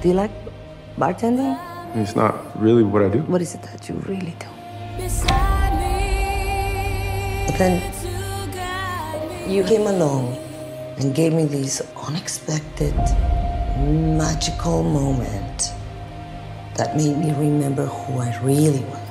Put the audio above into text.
Do you like bartending? It's not really what I do. What is it that you really do? But then you came along and gave me this unexpected, magical moment that made me remember who I really was.